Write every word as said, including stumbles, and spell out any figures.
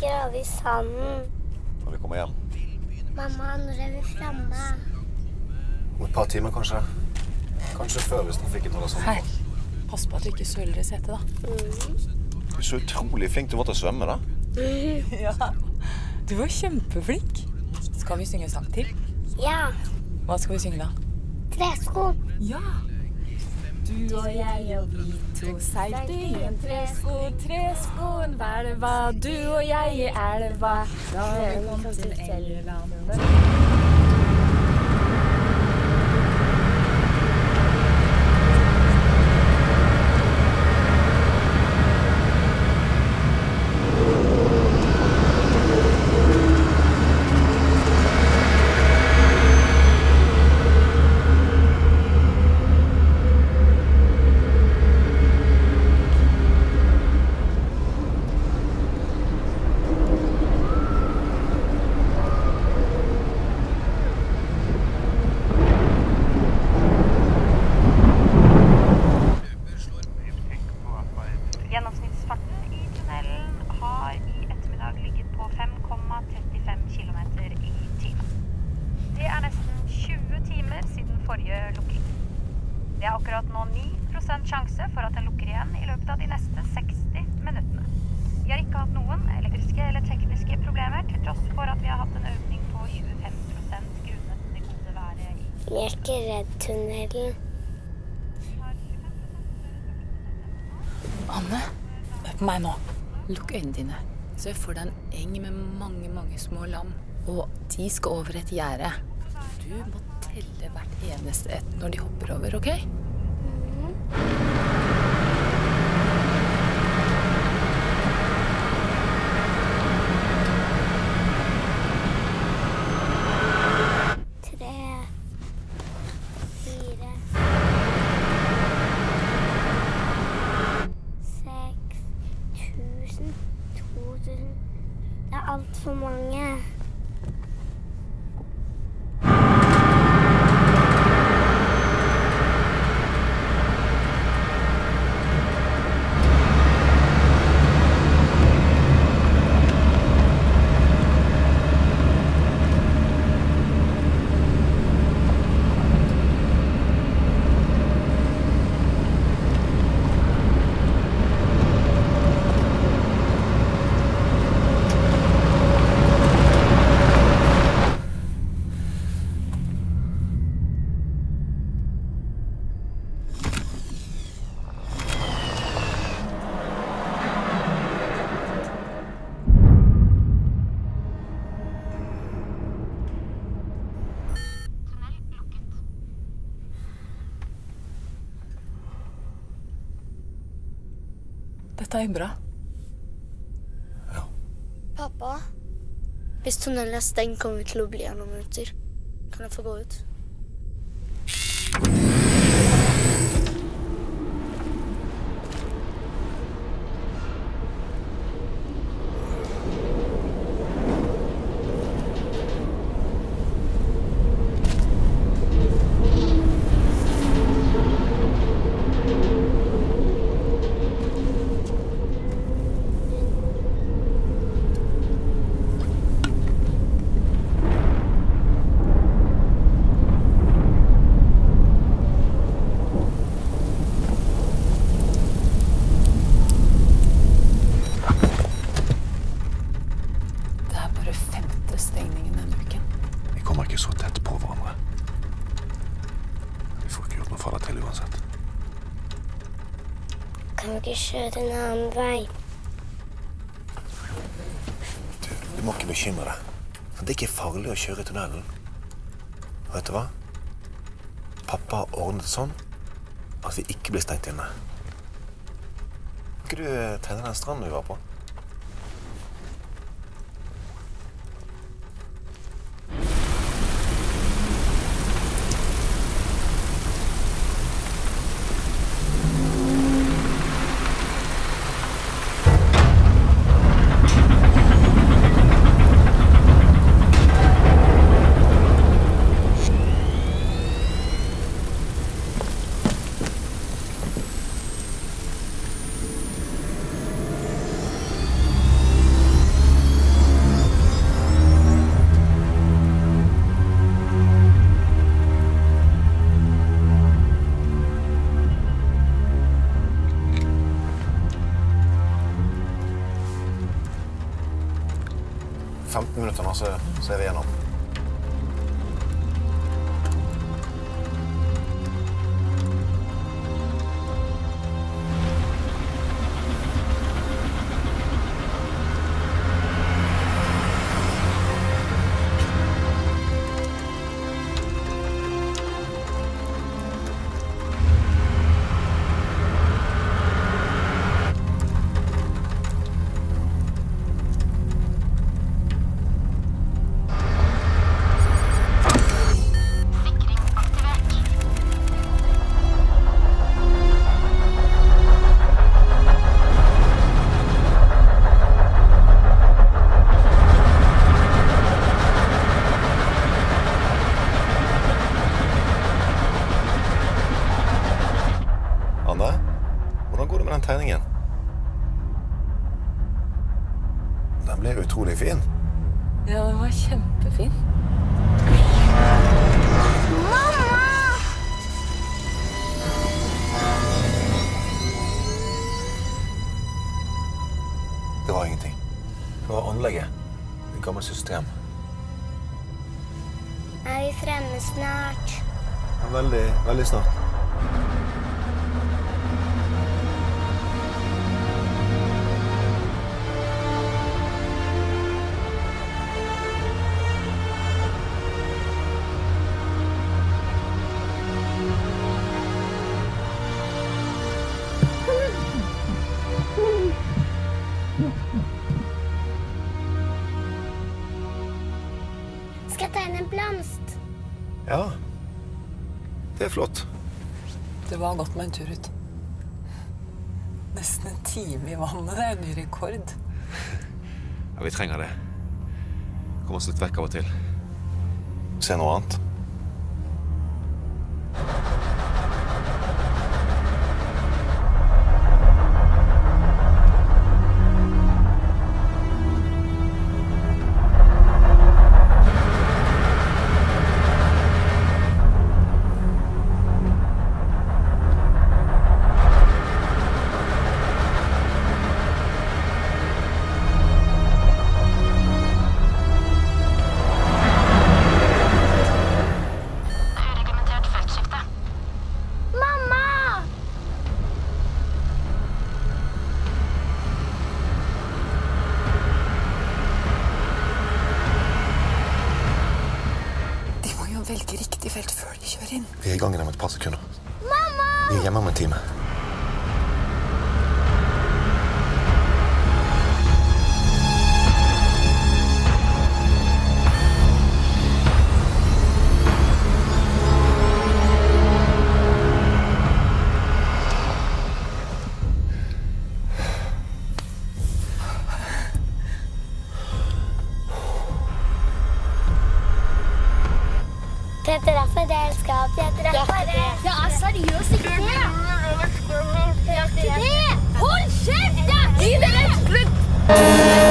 grave i sanden. Når vi kommer hjem. Mamma, når er vi fremme? Om et par timer, kanskje. Kanskje før, hvis trafikken holder sånn. Her. Pass på at du ikke søler i setet, da. Mm. Du er så utrolig flink du var til å svømme, da. Mm. Ja. Du var kjempeflink. Skal vi synge sang til? Ja. Hva skal vi synge, da? Tresko. Ja. Du og jeg og vi to seilte i en tresko, treskoen hvelva. Du og jeg i elva, da vi kom til elvannet. Gjennomsnittsfarten i tunnelen har i ettermiddag ligget på fem komma trettifem kilometer i timen. Det er nesten tjue timer siden forrige lukking. Det er akkurat nå ni prosent sjanse for at den lukker igjen i løpet av de neste seksti minuttene. Vi har ikke hatt noen elektriske eller tekniske problemer, til tross for at vi har hatt en økning på tjuefem prosent grunnet det gode været i. Jeg er ikke redd tunnelen. Anne, hør på meg nå. Lukk øynene dine. Se for deg en eng med mange, mange små lam. Og de skal over et gjerde. Du må telle hvert eneste ett når de hopper over, ok? Mm. Tre, fire, seks, tusen, to tusen. Det er alt for mange. Dette er jo bra. Ja. Pappa, hvis tunnelen er stengt, kommer vi til å bli her noen minutter. Kan jeg få gå ut? Kan vi ikke kjøre en annen vei? Du, du må ikke bekymre deg. Det er ikke farlig å kjøre i tunnelen. Vet du hva? Pappa har ordnet sånn at vi ikke blir stengt inne. Kan ikke du tegne den stranden vi var på? femten minutter nå, så, så er vi gjennom. Utrolig fin. Ja, den var kjempefin. Mamma! Det var ingenting. Det var anlegget. Et gammelt system. Er vi fremme snart? Ja, veldig, veldig snart. Ja, det er flott. Det var godt med en tur ut. Nesten en time i vannet, det er en ny rekord. Ja, vi trenger det. Kom oss litt vekk av og til. Se noe annet. Velge riktig felt før de kjører inn. Vi er i gang om et par sekunder. Mamma! Vi er hjemme om en time. Det er derfor jeg elsker opp. Det er derfor det. Jeg er seriøst ikke det. Det er ikke det. Hold kjeft! Gi det rett slutt!